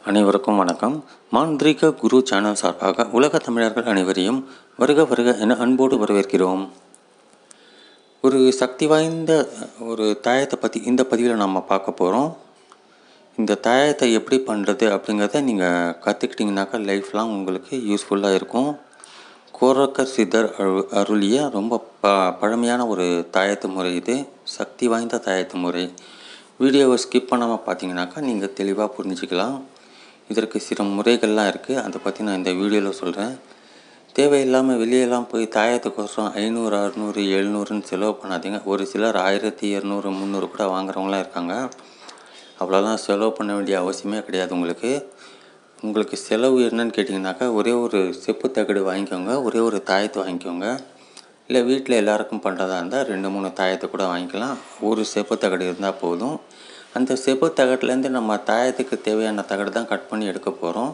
அனைவருக்கும் வணக்கம். மாந்திரீக குரு சேனல் சார்பாக உலக தமிழர்கள் அனைவரையும் வருக வருக என அன்போடு வரவேற்கிறோம். ஒரு சக்தி வாய்ந்த ஒரு தாயத்தை பற்றி இந்த பதிவில் நம்ம பார்க்க போகிறோம். இந்த தாயத்தை எப்படி பண்ணுறது அப்படிங்கிறத நீங்கள் கற்றுக்கிட்டிங்கனாக்கா லைஃப் லாங் உங்களுக்கு யூஸ்ஃபுல்லாக இருக்கும். கோரக்கர் சித்தர் அருளிய ரொம்ப பழமையான ஒரு தாயத்து முறை இது. சக்தி வாய்ந்த தாயத்து முறை. வீடியோவை ஸ்கிப் பண்ணாமல் பார்த்தீங்கன்னாக்கா நீங்கள் தெளிவாக புரிஞ்சுக்கலாம். இதற்கு சில முறைகள்லாம் இருக்குது, அதை பற்றி நான் இந்த வீடியோவில் சொல்கிறேன். தேவையில்லாமல் வெளியெல்லாம் போய் தாயத்துக்கோசரம் 500, 600, 700ன்னு செலவு பண்ணாதீங்க. ஒரு சிலர் 1200, 300 கூட வாங்குறவங்களாம் இருக்காங்க. அவ்வளோலாம் செலவு பண்ண வேண்டிய அவசியமே கிடையாது. உங்களுக்கு செலவு என்னன்னு கேட்டிங்கனாக்கா, ஒரே ஒரு செப்பு தகடு வாங்கிக்கோங்க, ஒரே ஒரு தாயத்தை வாங்கிக்கோங்க. இல்லை வீட்டில் எல்லாருக்கும் பண்ணுறதா இருந்தால் 2-3 தாயத்தை கூட வாங்கிக்கலாம். ஒரு செப்பு தகடு இருந்தால் போதும். அந்த செப்பு தகட்டிலேருந்து நம்ம தாயத்துக்கு தேவையான தகடு தான் கட் பண்ணி எடுக்க போகிறோம்.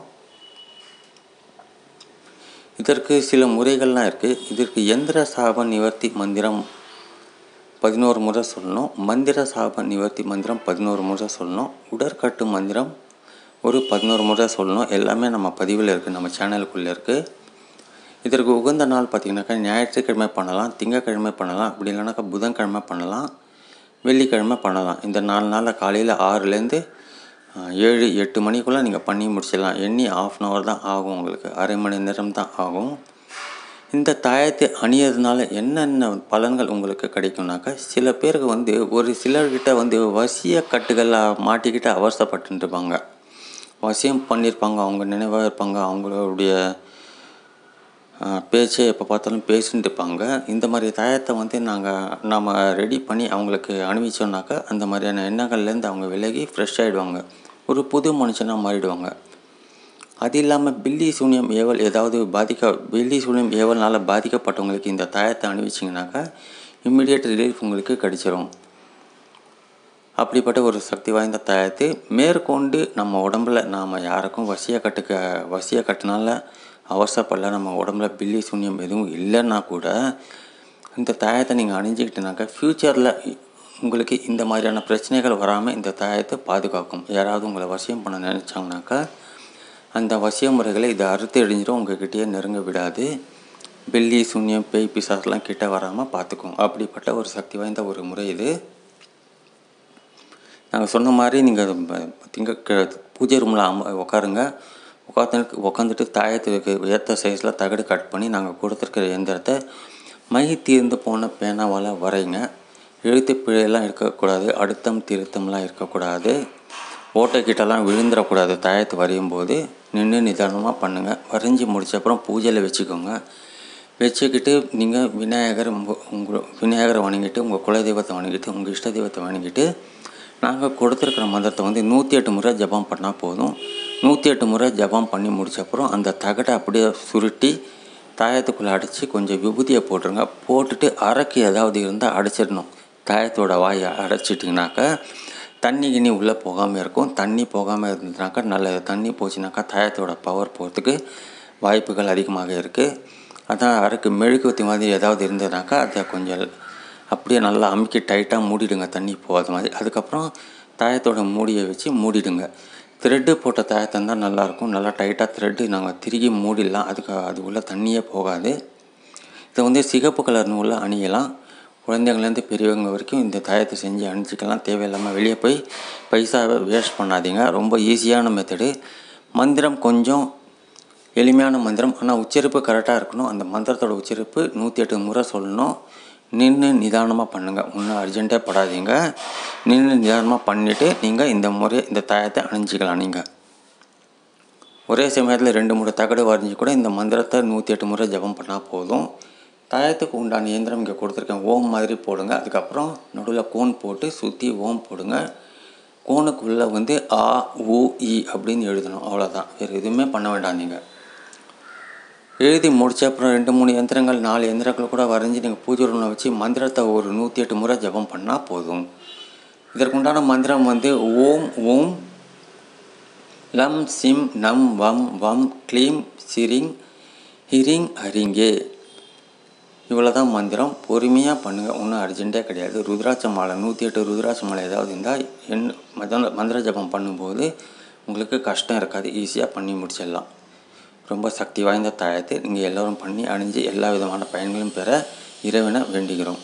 இதற்கு சில முறைகள்லாம் இருக்குது. இதற்கு எந்திர சாப நிவர்த்தி மந்திரம் 11 முறை சொல்லணும். மந்திர சாப நிவர்த்தி மந்திரம் 11 முறை சொல்லணும். உடற்கட்டு மந்திரம் ஒரு 11 முறை சொல்லணும். எல்லாமே நம்ம பதிவில் இருக்குது, நம்ம சேனலுக்குள்ளே இருக்குது. இதற்கு உகந்த நாள் பார்த்திங்கனாக்கா ஞாயிற்றுக்கிழமை பண்ணலாம், திங்கக்கிழமை பண்ணலாம், அப்படி இல்லைனாக்கா புதன்கிழமை பண்ணலாம், வெள்ளிக்கிழமை பண்ணலாம். இந்த 4 நாளில் காலையில் 6லேருந்து 7-8 மணிக்குள்ளே நீங்கள் பண்ணி முடிச்சிடலாம். எண்ணி 1/2 hour தான் ஆகும், உங்களுக்கு அரை மணி நேரம் தான் ஆகும். இந்த தாயத்தை அணியறதுனால என்னென்ன பலன்கள் உங்களுக்கு கிடைக்கும்னாக்கா, சில பேருக்கு ஒரு சிலர்கிட்ட வசிய கட்டுகளில் மாட்டிக்கிட்டு அவசரப்பட்டுருப்பாங்க. வசியம் பண்ணியிருப்பாங்க, அவங்க நினைவாக இருப்பாங்க, அவங்களுடைய பேச்சை எப்போ பார்த்தாலும் பேசிட்டு இருப்பாங்க. இந்த மாதிரி தாயத்தை நாம் ரெடி பண்ணி அவங்களுக்கு அணிவிச்சோம்னாக்கா அந்த மாதிரியான எண்ணங்கள்லேருந்து அவங்க விலகி ஃப்ரெஷ் ஆகிடுவாங்க, ஒரு புது மனுஷனாக மாறிடுவாங்க. அது இல்லாமல் பில்லி சூனியம் ஏவல் பில்லி சூனியம் ஏவல்னால் பாதிக்கப்பட்டவங்களுக்கு இந்த தாயத்தை அணிவிச்சிங்கனாக்கா இம்மிடியேட் ரிலீஃப் உங்களுக்கு கிடைச்சிரும். அப்படிப்பட்ட ஒரு சக்தி வாய்ந்த தாயத்தை மேற்கொண்டு நம்ம உடம்பில் நாம் யாருக்கும் வசிய கட்டுனால அவசரப்படல, நம்ம உடம்புல பில்லி சூன்யம் எதுவும் இல்லைன்னா கூட இந்த தாயத்தை நீங்கள் அணிஞ்சிக்கிட்டனாக்கா ஃப்யூச்சரில் உங்களுக்கு இந்த மாதிரியான பிரச்சனைகள் வராமல் இந்த தாயத்தை பாதுகாக்கும். யாராவது உங்களை வசியம் பண்ண நினச்சாங்கனாக்கா அந்த வசிய முறைகளை இதை அறுத்து எறிஞ்சிடும், உங்கள்கிட்டயே நெருங்க விடாது. பில்லி சூன்யம் பேய் பிசாசெலாம் கிட்ட வராமல் பார்த்துக்கும். அப்படிப்பட்ட ஒரு சக்தி வாய்ந்த ஒரு முறை இது. நாங்கள் சொன்ன மாதிரி நீங்கள் பூஜை ரூமில் உட்காருங்க. உட்காந்துட்டு தாயத்துக்கு ஏற்ற சைஸில் தகடு கட் பண்ணி நாங்கள் கொடுத்துருக்கிற எந்திரத்தை மை தீர்ந்து போன பேனாவால் வரைங்க. எழுத்து பிழையெல்லாம் இருக்கக்கூடாது, அழுத்தம் திருத்தம்லாம் இருக்கக்கூடாது, ஓட்டைக்கிட்டலாம் விழுந்துடக்கூடாது. தாயத்தை வரையும் போது நின்று நிதானமாக பண்ணுங்கள். வரைஞ்சி முடிச்சப்பறம் பூஜையில் வச்சுக்கோங்க. வச்சுக்கிட்டு நீங்கள் விநாயகரை வணங்கிட்டு, உங்கள் குலதெய்வத்தை வணங்கிட்டு, உங்கள் இஷ்ட தெய்வத்தை வணங்கிட்டு நாங்கள் கொடுத்துருக்குற மந்திரத்தை 108 முறை ஜபம் பண்ணால் போதும். 108 முறை ஜபம் பண்ணி முடிச்சப்பறம் அந்த தகடை அப்படியே சுருட்டி தாயத்துக்குள்ளே அடித்து கொஞ்சம் விபூதியை போட்டுருங்க. போட்டுட்டு அரைக்கு ஏதாவது இருந்தால் அடைச்சிடணும். தாயத்தோட வாயை அடைச்சிட்டிங்கனாக்கா தண்ணி உள்ளே போகாமல் இருக்கும். தண்ணி போகாமல் இருந்ததுனாக்கா நல்லது. தண்ணி போச்சுனாக்கா தாயத்தோட பவர் போகிறதுக்கு வாய்ப்புகள் அதிகமாக இருக்குது. அதான் அரைக்கு மெழுகுவத்தி மாதிரி ஏதாவது இருந்ததுனாக்கா அதை கொஞ்சம் அப்படியே நல்லா அமுக்கி டைட்டாக மூடிடுங்க, தண்ணி போகாத மாதிரி. அதுக்கப்புறம் தாயத்தோட மூடியை வச்சு மூடிடுங்க. த்ரெட்டு போட்ட தாயத்தை இருந்தால் நல்லாயிருக்கும். நல்லா டைட்டாக த்ரெட்டு நாங்கள் திருகி மூடிடலாம். அது உள்ள தண்ணியே போகாது. இதை சிகப்பு கலர் நூலில் அணியலாம். குழந்தைங்கள்லேருந்து பெரியவங்க வரைக்கும் இந்த தாயத்தை செஞ்சு அணிஞ்சிக்கலாம். தேவையில்லாமல் வெளியே போய் பைசாவை வேஸ்ட் பண்ணாதீங்க. ரொம்ப ஈஸியான மெத்தடு. மந்திரம் கொஞ்சம் எளிமையான மந்திரம், ஆனால் உச்சரிப்பு கரெக்டாக இருக்கணும். அந்த மந்திரத்தோட உச்சரிப்பு 108 முறை சொல்லணும். நின்று நிதானமாக பண்ணுங்கள், ஒன்றும் அர்ஜென்ட்டாக படாதீங்க. நின்று நிதானமாக பண்ணிவிட்டு நீங்கள் இந்த தாயத்தை அணிஞ்சிக்கலாம். நீங்கள் ஒரே சமயத்தில் 2-3 தகடு வரைஞ்சி கூட இந்த மந்திரத்தை 108 முறை ஜபம் பண்ணால் போதும். தாயத்துக்கு உண்டான இயந்திரம் இங்கே கொடுத்துருக்கேன். ஓம் மாதிரி போடுங்க. அதுக்கப்புறம் நடுவில் கோன் போட்டு சுற்றி ஓம் போடுங்க. கோனுக்குள்ளே ஆ உ இ அப்படின்னு எழுதணும். அவ்வளோதான், வேறு எதுவுமே பண்ண வேண்டாம். நீங்கள் எழுதி முடித்த அப்புறம் 2-3 எந்திரங்கள் 4 எந்திரங்கள் கூட வரைஞ்சி நீங்கள் பூஜை ரூமில் வச்சு மந்திரத்தை ஒரு 108 முறை ஜபம் பண்ணால் போதும். இதற்குண்டான மந்திரம் ஓம் ஓம் லம் சிம் நம் வம் வம் க்ளீம் சிரிங் ஹிரிங் ஹரிங்கே. இவ்வளோ தான் மந்திரம். பொறுமையாக பண்ணுங்கள், ஒன்றும் அர்ஜென்ட்டே கிடையாது. ருத்ராட்ச மாலை 108 ருத்ராட்ச மாலை ஏதாவது இருந்தால் மந்திர ஜபம் பண்ணும்போது உங்களுக்கு கஷ்டம் இருக்காது, ஈஸியாக பண்ணி முடிச்சிடலாம். ரொம்ப சக்தி வாய்ந்த தாயத்தை நீங்கள் எல்லோரும் பண்ணி அணிஞ்சு எல்லா விதமான பயன்களும் பெற இறைவனை வேண்டிக்கிறோம்.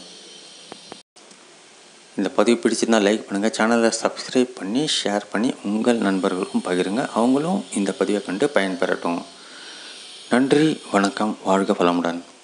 இந்த பதிவு பிடிச்சிருந்தால் லைக் பண்ணுங்கள், சேனலை சப்ஸ்கிரைப் பண்ணி ஷேர் பண்ணி உங்கள் நண்பர்களுக்கும் பகிருங்க, அவங்களும் இந்த பதிவை கண்டு பயன்பெறட்டும். நன்றி, வணக்கம், வாழ்க வளமுடன்.